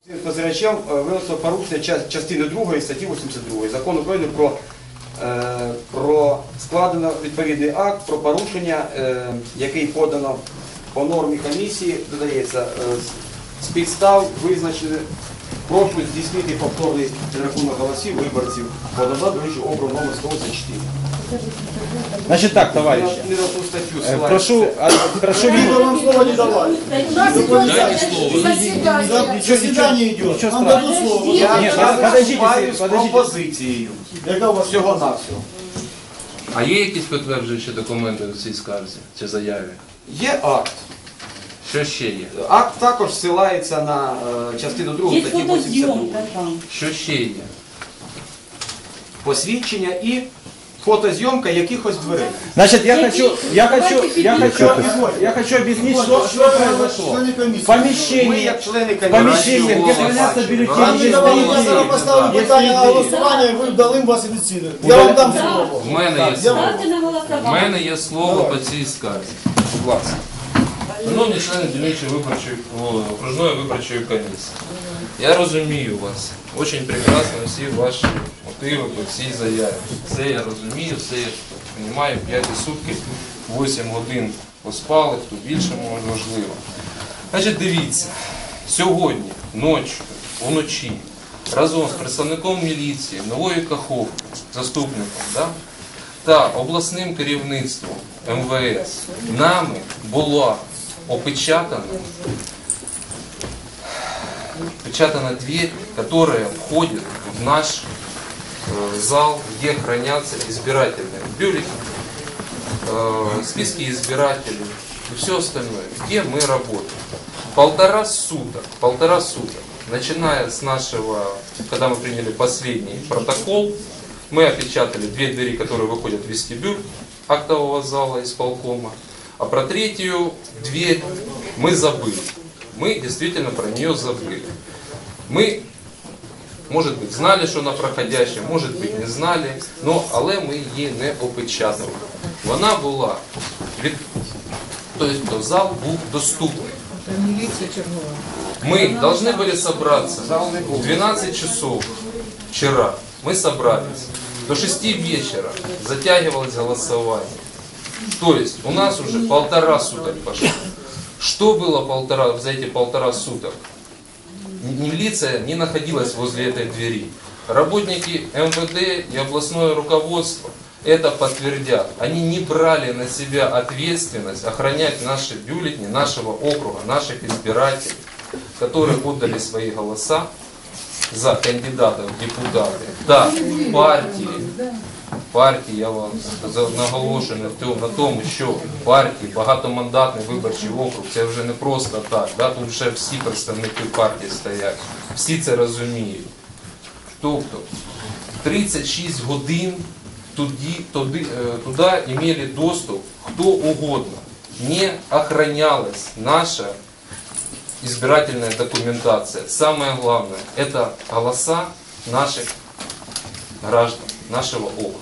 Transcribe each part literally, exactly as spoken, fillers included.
Позивачем винесло порушення частини другої статті вісімдесят другої Закону України про, е, про складено відповідний акт про порушення, е, який подано по нормі комісії, додається, е, з підстав визначені. Прошу здійснити повторний рахунок голосів виборців по виборчий округ номер сто вісімдесят чотири. Значит так, товарищи, э, прошу, а, прошу видеть. Вам слова не давали. Заседание идет. Вам дадут слово. Я подождите, подождите. пропозицією. Яка у вас Всього-навсього. А є якісь підтверджуючі документи у цій скарзі чи заяві? Є акт. Що ще є? Акт також ссилається на е, частину другу Є статті вісімдесят фотозйомка другої. там. Що ще є? Посвідчення і фотозйомка якихось дверей. Значит, я хочу, я хочу, я хочу, я хочу объяснить, что, что произошло. члени комісії? Ми, Помещение, як члени помещение, комісії, где хранятся бюллетени, Вам не давали, я есть зараз поставлю людей. питання на голосування, і ви дали вас офіційно. Я вам дам слово. В мене є Я слово. Ставте на В голосування. мене є слово по цій скарзі. Будь ласка. Шановні члени дільничої виборчої, о, окружної виборчої комісії. Я розумію вас. Дуже прекрасно всі ваші мотиви по цій заяві. Це я розумію, це я розумію. п'ять сутки, вісім годин поспали, хто більше можливо. Значить, дивіться, сьогодні, ночі, вночі, разом з представником міліції, Нової Каховки, заступником, да, та обласним керівництвом ем ве ес нами була опечатана, опечатана дверь, которая входит в наш э, зал, где хранятся избирательные бюллетени, э, списки избирателей и все остальное, где мы работаем. Полтора суток, полтора суток, начиная с нашего, когда мы приняли последний протокол, мы опечатали две двери, которые выходят в вестибюль актового зала исполкома, а про третью дверь мы забыли. Мы действительно про нее забыли. Мы, может быть, знали, що вона проходяща, может быть, не знали, но, але ми її не опечатали. Вона була, від, тобто зал був доступний. Мы должны были собраться в двенадцать часов вчера. Мы собрались. До шести вечера затягивалось голосование. То есть у нас уже полтора суток пошло. Что было полтора, за эти полтора суток? Милиция не находилась возле этой двери. Работники эм вэ дэ и областное руководство это подтвердят. Они не брали на себя ответственность охранять наши бюллетени, нашего округа, наших избирателей, которые отдали свои голоса за кандидатов в депутаты. Да, партии, партії, я вам наголошую на тому, на тому, що партії, багатомандатний виборчий округ, це вже не просто так, да? Тут вже всі представники партії стоять, всі це розуміють. Тобто тридцять шість годин туди, туди, туди мали доступ хто угодно. Не охранялась наша избирательная документация. Самое главное, это голоса наших граждан, нашего округа.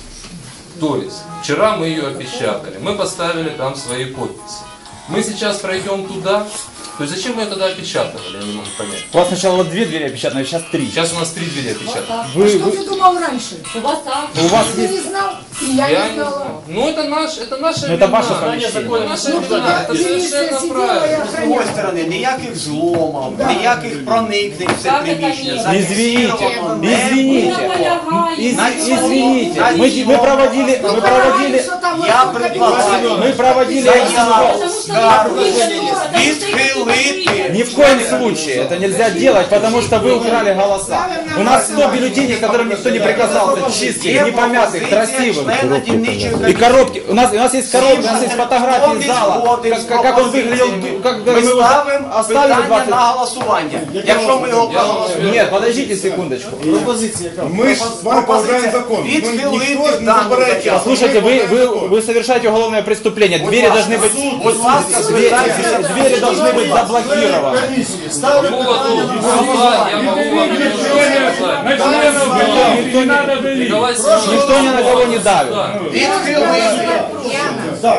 То есть, вчера мы ее опечатали, мы поставили там свои подписи. Мы сейчас пройдем туда, то есть зачем мы ее тогда опечатывали, я не могу понять. У вас сначала вот две двери опечатаны, а сейчас три. Сейчас у нас три двери опечатаны. Вы, Что вы- ты думал раньше? У вас так. у вас Ты есть... не знал, и я, Я не не знала. знаю. Ну это, наш, это наша Ну, это вина. ваше помещение. Это наша Ну, вина, туда это милиция совершенно сидела и правильно. З другої охраняла. сторони, ніяких зломів, ніяких проникнень в це Так, приміщення. це Извините, зафіксировано не извините, було. Из- На цьому- извините, на мы, цьому- мы проводили, Ну, мы давай, проводили, что там Я вот предлагаю мы проводили заяву, Потому что скаргу вы не відхилити. Ни в коем случае это нельзя делать, потому что вы украли голоса. У нас сто бюллетеней, которым никто не прикасался, чистых, не помятых, красивых. И коробки. У нас, у нас есть коробки, у нас есть фотографии зала, как, как- как он выглядел, как Ми мы его ставимо оставили питання двадцать. на голосування. Якщо ми його проголосуємо. Нет, подождите секундочку. Пропозиція яка? Мы с вами поважаем закон. Мы Відхилити никто не дану забирает. заяву. Послушайте, вы, вы, вы совершаете уголовное преступление. Двери должны быть, Будь ласка, двери, звертайтеся. двери должны быть заблокированы. Комісії. Ставлю Вот, питання. вот, я могу вам сказать. Николай Семенович, Никто ни на кого не давит. Відхилити. Так,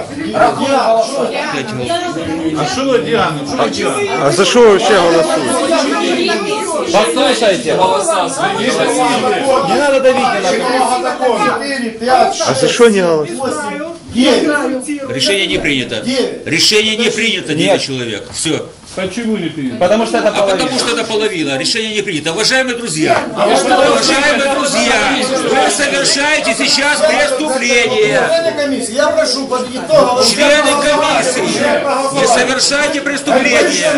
А что вы, Диана? Что вы, Диана? А за що ви ще голосуєте? Послушайте, голоса своими не надо давить ни на кого. четыре, пять, А за что не голосуют? восемь, девять, Решение не принято. девять. Решение не принято, Нет. девять человек. Все. Почему не принято? Потому что это А половина. потому что это половина. Решение не принято. Уважаемые друзья, уважаемые друзья, вы совершаете сейчас преступление. Члены комиссии, я прошу под итогом... Члены комиссии, не совершайте преступление.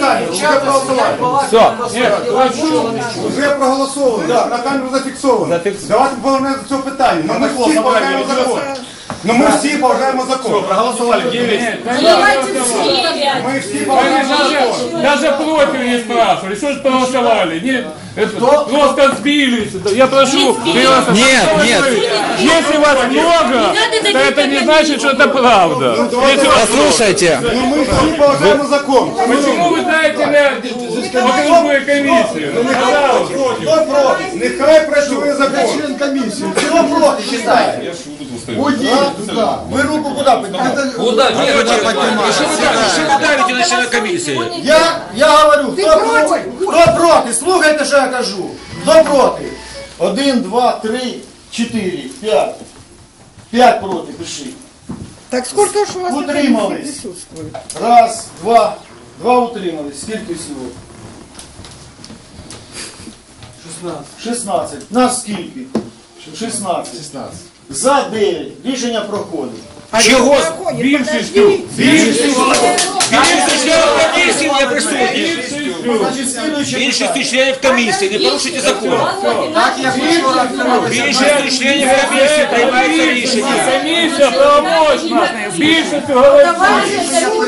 Все. Вже проголосовано, на камеру зафіксовано. Зафіксовано. Давайте повернемо до цього питання. Ну, ми всі поважаємо закон. Ну ми всі поважаємо закон. Проголосовали девять. Ми всі поважаємо закон. Даже против не спрашивали. Что же проголосовали? Нет, это просто сбились. Я прошу. Нет, нет. Если вас много, то это не значит, что это правда. Если вас Послушайте. Ну ми всі поважаємо закон. Почему вы даете на окружную комиссию? Ну, пожалуйста. Кто проти? Нехай працює Я закон. член комиссии. Кто проти, считайте? Уйди туда. Вы руку куда поднимаете? Куда? Нет, Что вы давите? Что вы давите на члена комиссии? Я, я говорю, хто проти? Хто проти? Слухайте, що я кажу. Хто проти? Один, два, три, чотири, п'ять. П'ять проти, пиши. Так сколько ж у вас Утримались. присутствует? Раз, два, два утримались. Скільки всього? шістнадцять. шістнадцять. Нас скільки? шістнадцять. шістнадцять. За дев'ять. Рішення проходить. Чего? Більшістю. Більшість членів комісії не присутні. Значить, слідуюче Більшість членів комісії, не порушуйте закон. Так, як вчора Більшість членів комісії приймається рішення. Комісія правомочна. Більшістю голосує.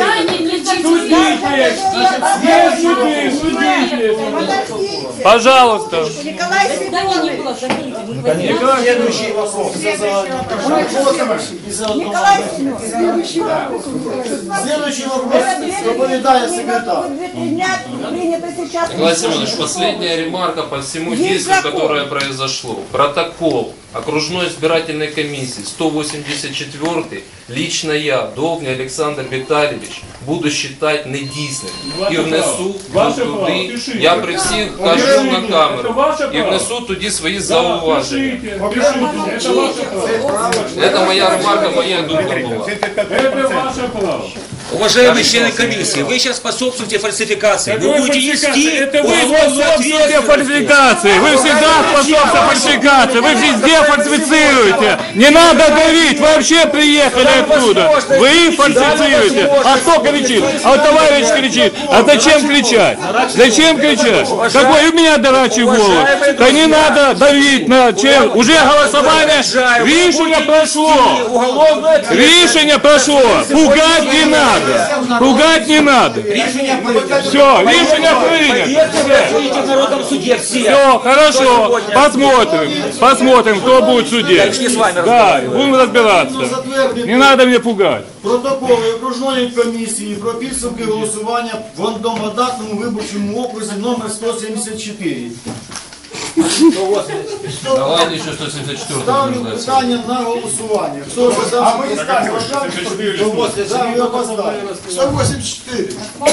Судіть. Є суди, судіть. Пожалуйста. Николай Семенович. Следующий вопрос. Из-за одного. Николай Семенович. Следующий вопрос. Следующий вопрос. Доповідає секретар. Принято сейчас. Николай Семенович, последняя ремарка по всему Есть действию, закон. которое произошло. Протокол окружной избирательной комиссии сто восемьдесят четыре, лично я, Довгий Александр Витальевич, буду считать недійсним. І внесу Ваше туди, право, пишіть. я при всіх кажу на камеру, Це ваше і право. внесу тоді свої зауваження. Пишите, пишите. Это ваше право. Це моя ремарка, моя думка була. Это ваше право. Уважаемые члены комиссии, вы сейчас способствуете фальсификации. Вы Какой будете фальсификации? нести Это вы уголовную способствуете ответственность. фальсификации. Вы всегда способствуете фальсификации. Вы везде фальсифицируете. Не надо давить. Вы вообще приехали оттуда. Вы фальсифицируете. А кто кричит? А вот товарищ кричит. А зачем кричать? Зачем кричать? Какой у меня дурачий голос? Да не надо давить на чем. Уже голосование. Решение прошло. Уголовную ответственность. Решение прошло. Пугать не надо. Пугать не надо. Все, решение принято. Будете в народном суде все. Все, хорошо. Посмотрим. Посмотрим, кто будет судить. Да, будем разбираться. Не надо меня пугать. Протоколи окружної комісії про підсумки голосування в одномандатному виборчому окрузі номер сто сімдесят чотири. Давайте ще сто сімдесят четыре. Ставлю питання на голосування. Хто за А ми даний скажемо, сто вісімдесят чотири.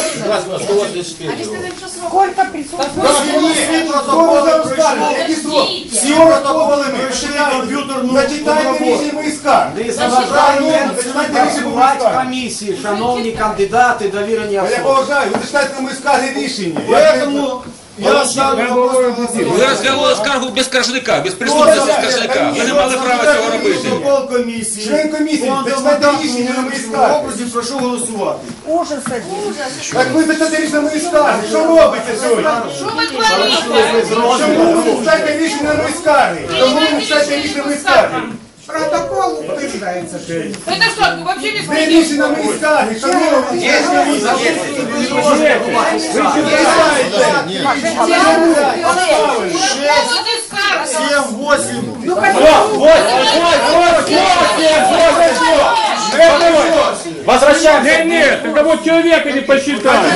Сколько присутствует? Всі протоколи пройшли. Всі протоколи пройшли комп'ютерну Зачитайте роботу. рішення війська. Зачитайте рішення війська. комісії, шановні кандидати, довірені Я особи. поважаю, ви зачитайте ми скажете рішення. Поэтому я ставлю вопрос на голосування. Ви розглянули скаргу без скаржника, без присутності скаржника. Ви не мали права цього робити. Протокол комісії. Член комісії, По зачитайте одномандатному рішення, ми виборчому скажемо. окрузі прошу голосувати. Ужас один. Так ви зачитайте рішення ми скажете. Що робите сьогодні? Що ви творите? Чому ви зачитайте рішення ми скажете? Чому ви зачитайте рішення ми скажете? Протокол утверждается. Это что, вы вообще не Ви смотрите? рішення ми скажете. Шановні, є Поводы скарги. Сім, восемь. Возвращаемся. Нет, нет, тогда вот человека не посчитали.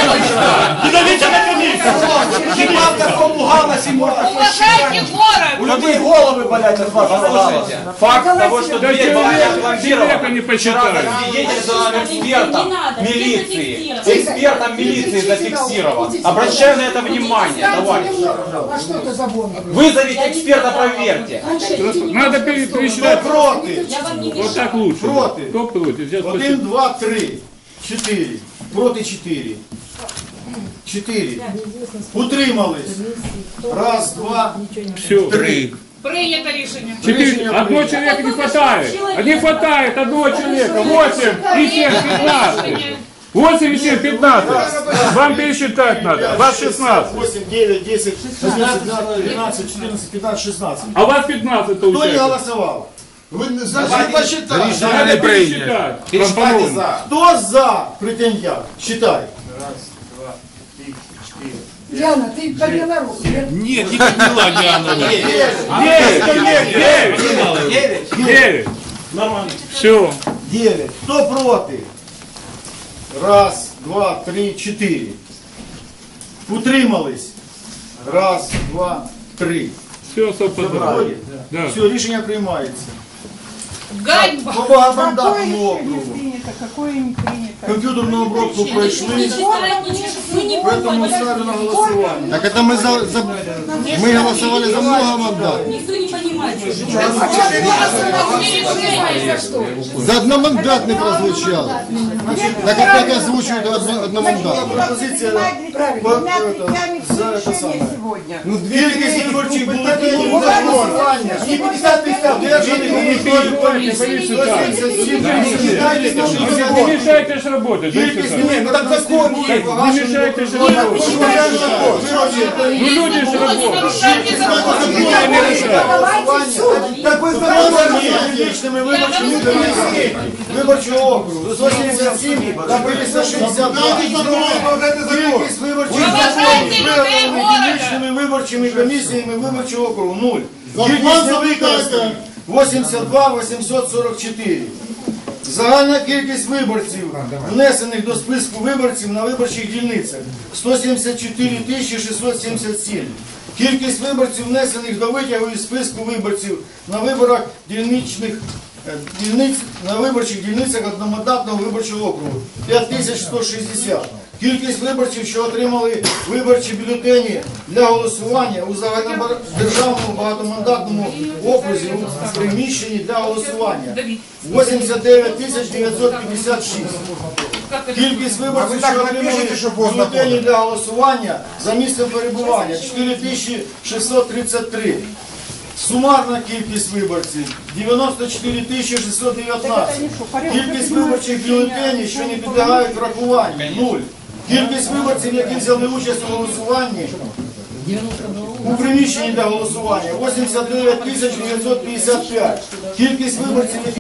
Уважайте город. Людей головы болят от вашего голоса. Факт того, что Да дверь была не человека, человека опломбирована. не Вчера посчитали. засвидетельствован экспертом Не надо, милиции. это Экспертом милиции зафиксирован. Обращаю на это внимание, товарищи. А что это за бомба? Вызовите эксперта, проверьте. Надо пере- Кто пересчитать. проти? Я вам не Вот мешаю. так лучше. Против. Кто против? Сейчас Один, посчитаю. два, три, чотири. Проти чотири. Чотири. Утримались. Раз, два, Все. три. Прийнято рішення. Четыре. Одного человека не хватает. А не хватает одного человека. Восемь и семь, пятнадцать. Восемь и семь, пятнадцать. Вам пересчитать надо. Вас шестнадцать. восемь, девять, десять, одиннадцать, двенадцать, четырнадцать, пятнадцать, шестнадцать. А у вас пятнадцать Кто не получается. голосовал? Вы значит, посчитали. Надо пересчитать. Вам по-моему. Кто за претендент? Считай. Диана, ты подняла руку. Нет, не подняла Диана. Девять, девять, девять. Девять. Нормально. Все. Девять. Кто против? Раз, два, три, чотири. Утримались. Раз, два, три. Все совпадает. Да. Все, рішення приймається. Ганьба. По Какое багатомандатному решение округу. принято, какое не принято? Комп'ютерну обробку пройшли. Мы не Поэтому будем. ставлю на голосування. Так это мы за, за- мы голосовали за много мандатов. Никто не понимает. За одномандатный прозвучал. Так опять озвучивают одно- одномандатный. Пропозиція Правильно, по- двумя это, третями за все это решения самое. сегодня. Кількість виборчих бюлетенів за голосування. І п'ятдесят п'ятдесят. Держаний комітет партії. сто сімдесят сім. Китайські сто шістдесят Не восемь. мешайте же работать. Кількість Знаете, ні, ну так закон є. Не мешайте же работать. Ну люди же работают. Так ви здорові лічними виборчими комісіями виборчого округу. сто сімдесят сім та триста шістдесят два. Кількість виборчих законів виявленими дільничними виборчими комісіями виборчого округу нуль. Кількість невикористаних вісімдесят два вісімсот сорок чотири. Загальна кількість виборців, внесених до списку виборців на виборчих дільницях сто сімдесят чотири тисячі шістсот сімдесят сім. Кількість виборців, внесених до витягу із списку виборців на виборах дільничних е, дільниць на виборчих дільницях одномандатного виборчого округу п'ять тисяч сто шістдесят. Кількість виборців, що отримали виборчі бюлетені для голосування у загальнодержавному багатомандатному окрузі у приміщенні для голосування вісімдесят дев'ять тисяч дев'ятсот п'ятдесят шість. Кількість виборців, що отримали бюлетені для голосування за місцем перебування чотири тисячі шістсот тридцять три. Сумарна кількість виборців дев'яносто чотири тисячі шістсот дев'ятнадцять. Кількість виборчих бюлетенів, що не підлягають врахуванню нуль. Кількість виборців, які взяли участь у голосуванні у приміщенні для голосування вісімдесят дев'ять тисяч дев'ятсот п'ятдесят п'ять. Кількість виборців, які